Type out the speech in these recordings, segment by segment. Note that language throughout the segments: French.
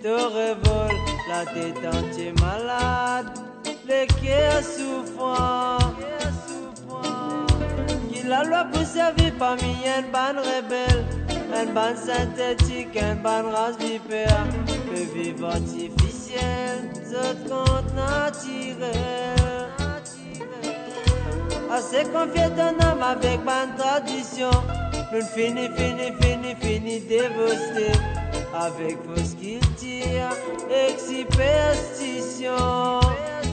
te révolte, la tête entière malade, le cœur souffrant. Qui la loi pour servir parmi une bande rebelle, une bande synthétique, une bande race vipère, le vivre artificiel, ce compte naturel. Assez confié d'un homme avec bonne tradition, nous fini dévasté, avec fausse culture et superstition.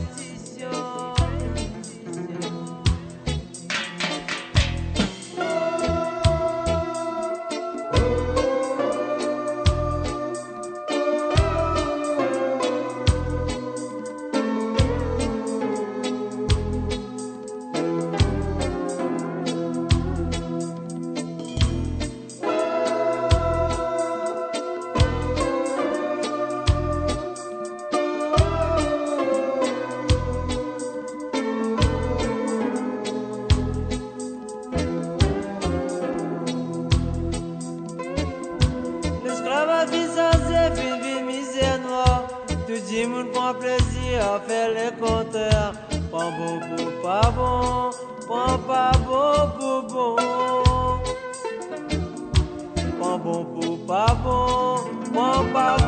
Tout le monde prend plaisir à faire les compteurs. Pas bon pour pas bon, pas bon pour bon. Pas bon pour pas bon, pas bon.